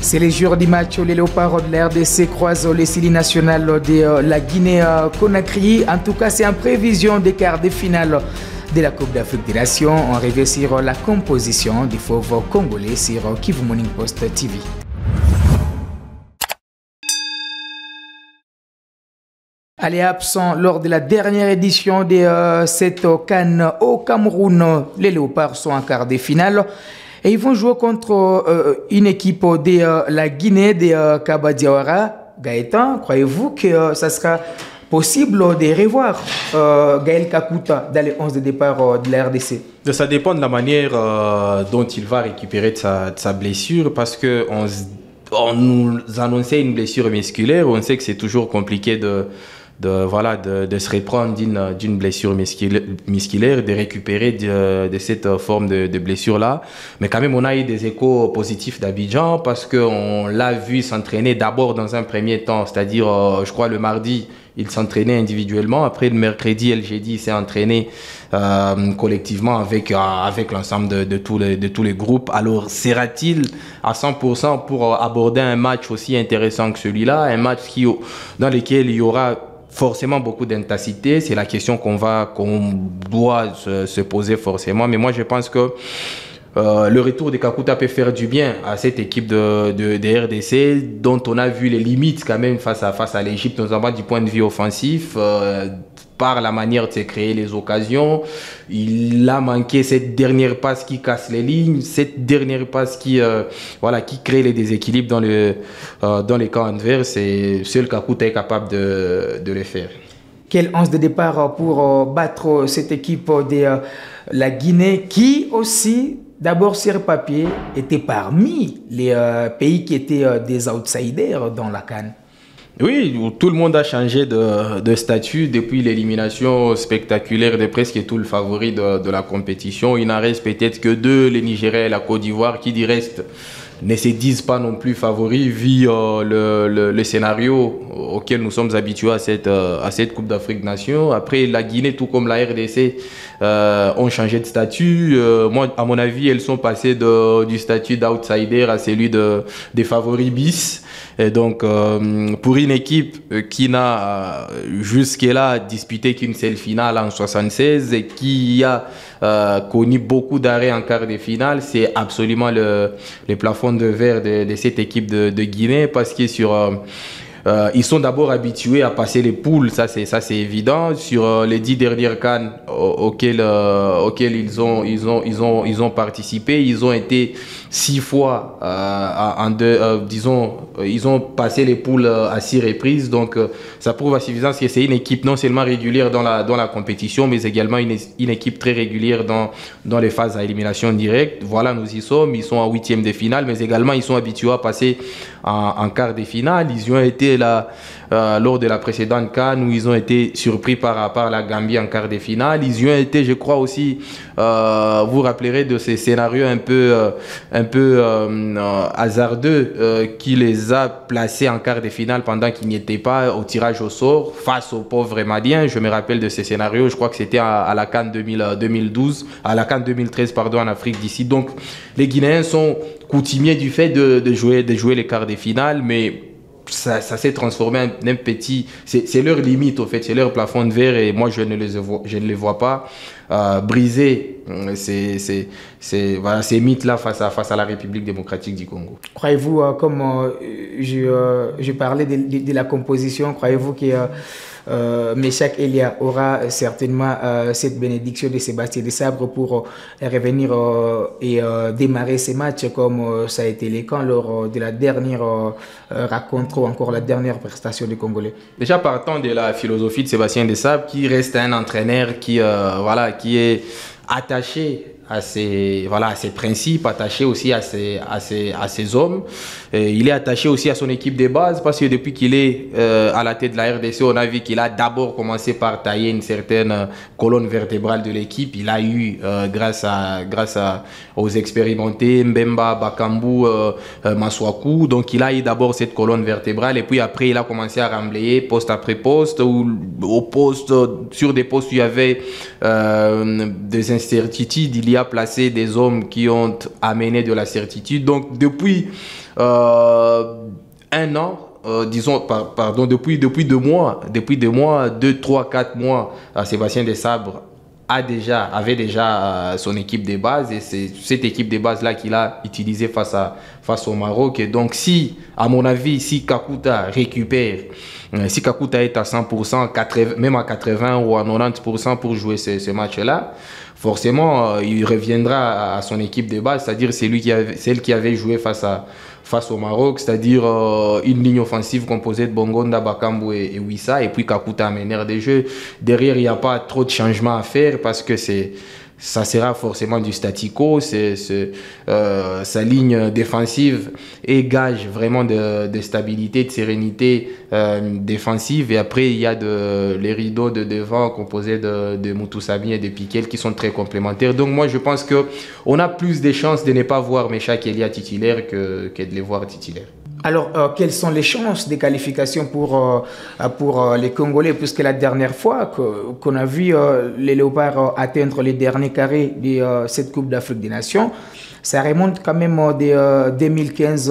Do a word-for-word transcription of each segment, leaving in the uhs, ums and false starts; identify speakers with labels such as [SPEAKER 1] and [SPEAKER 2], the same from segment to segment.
[SPEAKER 1] C'est les jours du match. Les Léopards de la R D C croisent les Sili nationales de la Guinée-Conakry. En tout cas, c'est en prévision des quarts de finale de la Coupe d'Afrique des Nations. On revient sur la composition du fauve congolais sur Kivu Morning Post T V. Allez, absent lors de la dernière édition de euh, cette CAN au Cameroun, les Léopards sont en quart de finale. Et ils vont jouer contre euh, une équipe de euh, la Guinée, de euh, Kaba Diawara. Gaëtan, croyez-vous que euh, ça sera possible de revoir euh, Gaël Kakuta dans les onze de départ euh, de la R D C?
[SPEAKER 2] Ça dépend de la manière euh, dont il va récupérer de sa, de sa blessure, parce qu'on on nous annonçait une blessure musculaire. On sait que c'est toujours compliqué de... De, voilà, de, de se reprendre d'une, d'une blessure musculaire, de récupérer de, de cette forme de, de blessure-là. Mais quand même, on a eu des échos positifs d'Abidjan parce qu'on l'a vu s'entraîner d'abord dans un premier temps, c'est-à-dire, euh, je crois, le mardi, il s'entraînait individuellement. Après, le mercredi et le jeudi, il s'est entraîné euh, collectivement avec, euh, avec l'ensemble de, de, tous les, de tous les groupes. Alors, sera-t-il à cent pour cent pour aborder un match aussi intéressant que celui-là, un match qui, dans lequel il y aura forcément beaucoup d'intensité? C'est la question qu'on va, qu'on doit se, se poser forcément. Mais moi, je pense que euh, le retour de Kakuta peut faire du bien à cette équipe de, de, de R D C, dont on a vu les limites quand même face à, face à l'Égypte, notamment du point de vue offensif, euh, par la manière de se créer les occasions. Il a manqué cette dernière passe qui casse les lignes, cette dernière passe qui, euh, voilà, qui crée les déséquilibres dans, le, euh, dans les camps adverses, et seul Kakuta est capable de, de le faire.
[SPEAKER 1] Quel onze de départ pour euh, battre cette équipe de euh, la Guinée, qui aussi, d'abord sur papier, était parmi les euh, pays qui étaient euh, des outsiders dans la CAN?
[SPEAKER 2] Oui, tout le monde a changé de, de statut depuis l'élimination spectaculaire de presque tout le favori de, de la compétition. Il n'en reste peut-être que deux, les Nigériens et la Côte d'Ivoire, qui du reste ne se disent pas non plus favoris vu euh, le, le, le scénario auquel nous sommes habitués à cette, euh, à cette Coupe d'Afrique des Nations. Après, la Guinée, tout comme la R D C, euh, ont changé de statut. Euh, moi, à mon avis, elles sont passées de, du statut d'outsider à celui de, des favoris bis. Et donc, euh, pour une équipe qui n'a euh, jusque-là disputé qu'une seule finale en soixante-seize et qui a euh, connu beaucoup d'arrêts en quart de finale, c'est absolument le, le plafond de verre de, de cette équipe de, de Guinée, parce que sur... Euh, Euh, ils sont d'abord habitués à passer les poules, ça c'est ça c'est évident. Sur euh, les dix dernières CAN auxquelles euh, auxquelles ils ont ils ont ils ont ils ont participé, ils ont été six fois euh, en deux, euh, disons, ils ont passé les poules à six reprises. Donc euh, ça prouve à suffisance que c'est une équipe non seulement régulière dans la dans la compétition, mais également une une équipe très régulière dans dans les phases à élimination directe. Voilà, nous y sommes. Ils sont en huitième de finale, mais également ils sont habitués à passer en, en quart de finale. Ils y ont été là euh, lors de la précédente CAN où ils ont été surpris par, par la Gambie en quart de finale. Ils y ont été, je crois aussi, euh, vous vous rappellerez de ces scénarios un peu, euh, un peu euh, hasardeux euh, qui les a placés en quart de finale pendant qu'ils n'y étaient pas au tirage au sort face aux pauvres Maliens. Je me rappelle de ces scénarios, je crois que c'était à, à la CAN deux mille douze, à la CAN deux mille treize pardon, en Afrique d'ici. Donc les Guinéens sont coutumiers du fait de, de, jouer, de jouer les quarts de finale, mais ça, ça s'est transformé en un petit... C'est leur limite, au fait, c'est leur plafond de verre, et moi, je ne les vois, je ne les vois pas euh, briser ces, ces, ces, voilà, ces mythes-là face à, face à la République démocratique du Congo.
[SPEAKER 1] Croyez-vous, euh, comme euh, je, euh, je parlais de, de, de la composition, croyez-vous que... Euh, Euh, Meshak Elia aura certainement euh, cette bénédiction de Sébastien Desabre pour euh, revenir euh, et euh, démarrer ces matchs comme euh, ça a été le cas lors euh, de la dernière euh, rencontre ou encore la dernière prestation des Congolais?
[SPEAKER 2] Déjà partant de la philosophie de Sébastien Desabre, qui reste un entraîneur qui, euh, voilà, qui est attaché à ses, voilà, à ses principes, attaché aussi à ses, à ses, à ses hommes. Et il est attaché aussi à son équipe de base, parce que depuis qu'il est euh, à la tête de la R D C, on a vu qu'il a d'abord commencé par tailler une certaine euh, colonne vertébrale de l'équipe. Il a eu, euh, grâce, à, grâce à, aux expérimentés, Mbemba, Bakambu, euh, euh, Maswaku, donc il a eu d'abord cette colonne vertébrale, et puis après il a commencé à remblayer poste après poste, ou au poste, sur des postes où il y avait euh, des incertitudes, il y a placé des hommes qui ont amené de la certitude. Donc depuis euh, un an, Euh, disons, par, pardon, depuis, depuis deux mois, depuis deux mois, deux, trois, quatre mois, euh, Sébastien Desabre a déjà, avait déjà euh, son équipe de base et c'est cette équipe de base-là qu'il a utilisée face, à, face au Maroc. Et donc, si, à mon avis, si Kakuta récupère, euh, si Kakuta est à cent pour cent, quatre-vingts, même à quatre-vingts ou à quatre-vingt-dix pour cent pour jouer ce, ce match-là, forcément, euh, il reviendra à, à son équipe de base, c'est-à-dire c'est lui qui avait, celle qui avait joué face à face au Maroc, c'est-à-dire euh, une ligne offensive composée de Bongonda, Bakambu et, et Wissa, et puis Kakuta meneur des jeux. Derrière, il n'y a pas trop de changements à faire parce que c'est ça sera forcément du statico, c'est, c'est, euh, sa ligne défensive et gage vraiment de, de stabilité, de sérénité euh, défensive. Et après, il y a de, les rideaux de devant composés de, de Mutusami et de Piquel qui sont très complémentaires. Donc moi, je pense qu'on a plus de chances de ne pas voir Mecha Kelia titulaire que, que de les voir titulaires.
[SPEAKER 1] Alors, euh, quelles sont les chances de qualification pour, euh, pour euh, les Congolais? Puisque la dernière fois que, qu'on a vu euh, les Léopards euh, atteindre les derniers carrés de euh, cette Coupe d'Afrique des Nations, ça remonte quand même euh, de euh, deux mille quinze,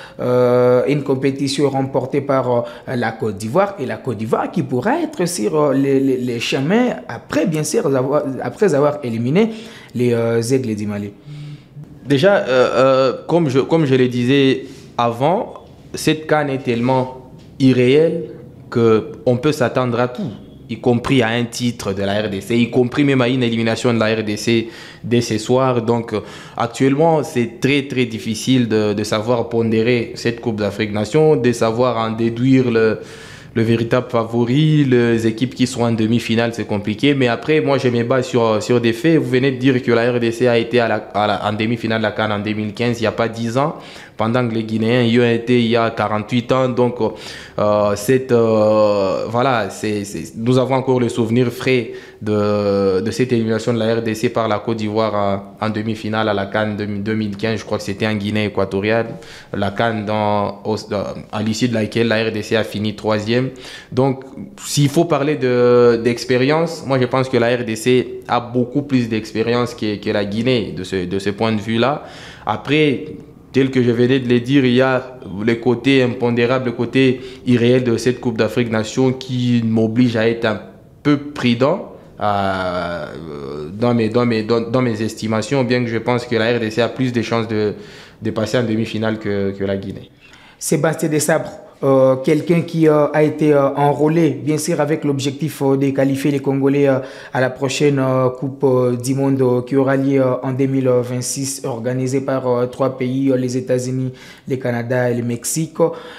[SPEAKER 1] euh, une compétition remportée par euh, la Côte d'Ivoire. Et la Côte d'Ivoire qui pourra être sur euh, les, les, les chemins après, bien sûr, avoir, après avoir éliminé les euh, Aigles du Mali.
[SPEAKER 2] Déjà, euh, euh, comme, je, comme je le disais avant, cette CAN est tellement irréelle qu'on peut s'attendre à tout, y compris à un titre de la R D C, y compris même à une élimination de la R D C dès ce soir. Donc actuellement, c'est très très difficile de, de savoir pondérer cette Coupe d'Afrique Nations, de savoir en déduire le, le véritable favori. Les équipes qui sont en demi-finale, c'est compliqué. Mais après, moi, je me base sur, sur des faits. Vous venez de dire que la R D C a été à la, à la, en demi-finale de la CAN en deux mille quinze, il n'y a pas dix ans. Pendant que les Guinéens y ont été il y a quarante-huit ans. Donc, euh, cette, euh, voilà, c'est, c'est, nous avons encore le souvenir frais de, de cette élimination de la R D C par la Côte d'Ivoire en, en demi-finale à la CAN deux mille quinze. Je crois que c'était en Guinée équatoriale. La CAN dans, au, à l'issue de laquelle la R D C a fini troisième. Donc, s'il faut parler de, d'expérience, moi je pense que la R D C a beaucoup plus d'expérience que, que la Guinée de ce, de ce point de vue-là. Après, tel que je venais de le dire, il y a le côté impondérable, le côté irréel de cette Coupe d'Afrique Nations qui m'oblige à être un peu prudent euh, dans, mes, dans, mes, dans, dans mes estimations, bien que je pense que la R D C a plus de chances de, de passer en demi-finale que, que la Guinée.
[SPEAKER 1] Sébastien Desabre, euh, quelqu'un qui euh, a été euh, enrôlé, bien sûr, avec l'objectif euh, de qualifier les Congolais euh, à la prochaine euh, Coupe euh, du Monde euh, qui aura lieu euh, en deux mille vingt-six, organisée par euh, trois pays, euh, les États-Unis, le Canada et le Mexique.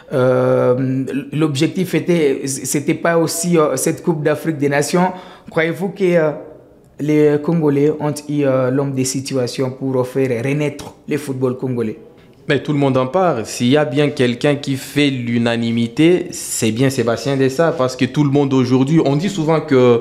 [SPEAKER 1] Euh, l'objectif était, c'était pas aussi euh, cette Coupe d'Afrique des Nations. Croyez-vous que euh, les Congolais ont eu euh, l'homme des situations pour faire renaître le football congolais?
[SPEAKER 2] Mais tout le monde en parle. S'il y a bien quelqu'un qui fait l'unanimité, c'est bien Sébastien Desabre, parce que tout le monde aujourd'hui, on dit souvent que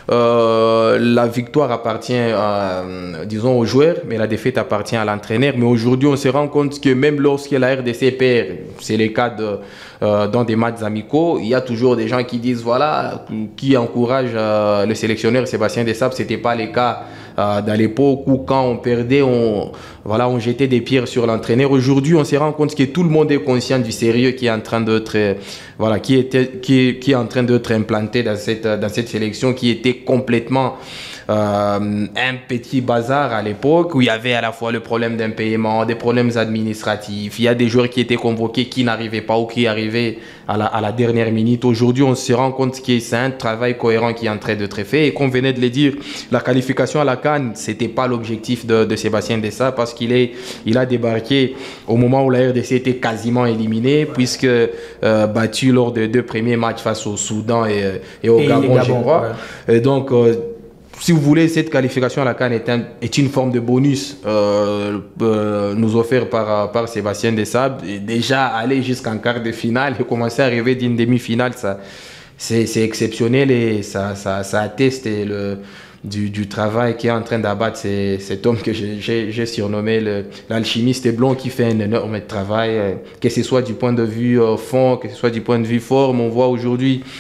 [SPEAKER 2] euh, la victoire appartient, à, disons, aux joueurs, mais la défaite appartient à l'entraîneur. Mais aujourd'hui, on se rend compte que même lorsque la R D C perd, c'est le cas de, euh, dans des matchs amicaux, il y a toujours des gens qui disent, voilà, qui encouragent euh, le sélectionneur Sébastien Desabre. C'était pas le cas euh, dans l'époque où quand on perdait, on, voilà, on jetait des pierres sur l'entraîneur. Aujourd'hui, on se rend compte que tout le monde est conscient du sérieux qui est en train d'être, voilà, qui était, qui, qui est en train d'être implanté dans cette, dans cette sélection qui était complètement euh, un petit bazar à l'époque où il y avait à la fois le problème d'un paiement, des problèmes administratifs. Il y a des joueurs qui étaient convoqués qui n'arrivaient pas ou qui arrivaient à la, à la dernière minute. Aujourd'hui, on se rend compte que c'est un travail cohérent qui est en train d'être fait. Et comme venait de le dire, la qualification à la CAN, c'était pas l'objectif de, de Sébastien Desabre parce qu'il est, il a débarqué au moment où la R D C était quasiment éliminée, puisque euh, battu lors des deux premiers matchs face au Soudan et, et au et Gabon, Gabon, je crois. Ouais. Et donc, euh, si vous voulez, cette qualification à la CAN est, un, est une forme de bonus euh, euh, nous offert par, par Sébastien Desabre. Et déjà, aller jusqu'en quart de finale et commencer à arriver d'une demi-finale, ça, c'est, c'est exceptionnel et ça, ça, ça atteste le, du, du travail qui est en train d'abattre ces, cet homme que j'ai, j'ai surnommé le, l'alchimiste blond qui fait un énorme travail, que ce soit du point de vue euh, fond, que ce soit du point de vue forme. On voit aujourd'hui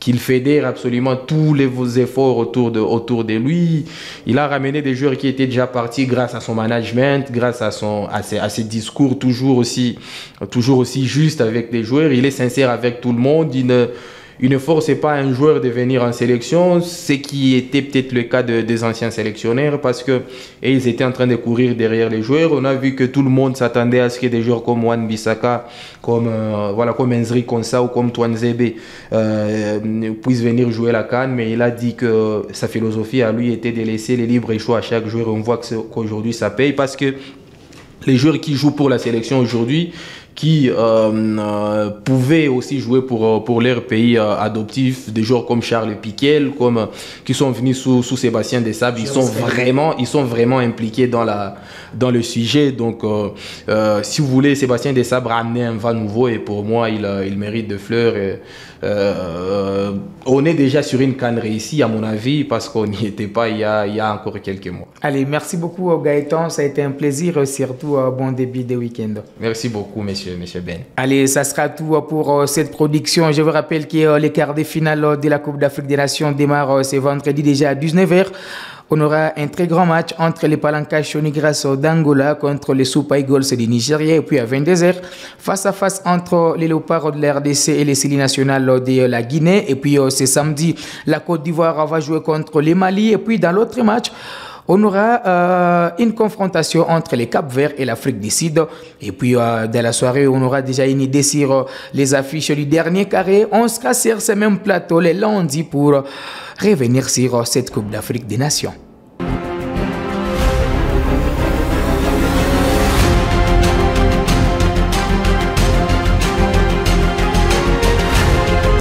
[SPEAKER 2] qu'il fédère absolument tous les vos efforts autour de, autour de lui. Il a ramené des joueurs qui étaient déjà partis grâce à son management, grâce à, son, à, ses, à ses discours toujours aussi, toujours aussi justes avec les joueurs. Il est sincère avec tout le monde. Il ne, il ne force pas un joueur de venir en sélection, ce qui était peut-être le cas de, des anciens sélectionneurs, parce que et ils étaient en train de courir derrière les joueurs. On a vu que tout le monde s'attendait à ce que des joueurs comme Wan-Bissaka, comme, euh, voilà, comme Enzri Konsa ou comme Tuanzebe euh, puissent venir jouer la CAN, mais il a dit que sa philosophie à lui était de laisser les libres choix à chaque joueur. On voit qu'aujourd'hui ça paye, parce que les joueurs qui jouent pour la sélection aujourd'hui, qui euh, euh, pouvaient aussi jouer pour, pour leur pays euh, adoptif, des joueurs comme Charles Piquel, comme, euh, qui sont venus sous, sous Sébastien Desabre, ils sont vraiment, ils sont vraiment impliqués dans, la, dans le sujet. Donc, euh, euh, si vous voulez, Sébastien Desabre a amené un vent nouveau et pour moi, il, il mérite de fleurs. Et, euh, on est déjà sur une canne réussie, à mon avis, parce qu'on n'y était pas il y, a, il y a encore quelques mois.
[SPEAKER 1] Allez, merci beaucoup Gaëtan, ça a été un plaisir, surtout bon début de week-end.
[SPEAKER 2] Merci beaucoup, messieurs. Monsieur Ben.
[SPEAKER 1] Allez, ça sera tout pour euh, cette production. Je vous rappelle que euh, les quarts de finale de la Coupe d'Afrique des Nations démarrent euh, ce vendredi déjà à dix-neuf heures. On aura un très grand match entre les Palanca Chonigras d'Angola contre les Super Eagles du Nigeria. Et puis à vingt-deux heures, face à face entre les Léopards de la R D C et les Sili Nationales de la Guinée. Et puis euh, ce samedi, la Côte d'Ivoire va jouer contre les Mali. Et puis dans l'autre match, on aura euh, une confrontation entre les Cap-Verts et l'Afrique du Sud. Et puis, euh, dans la soirée, on aura déjà une idée sur euh, les affiches du dernier carré. On sera sur ce même plateau les lundis pour revenir sur euh, cette Coupe d'Afrique des Nations.